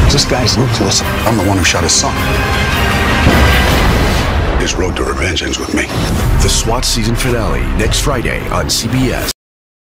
This guy's ruthless. I'm the one who shot his son. His road to revenge ends with me. The SWAT season finale next Friday on CBS.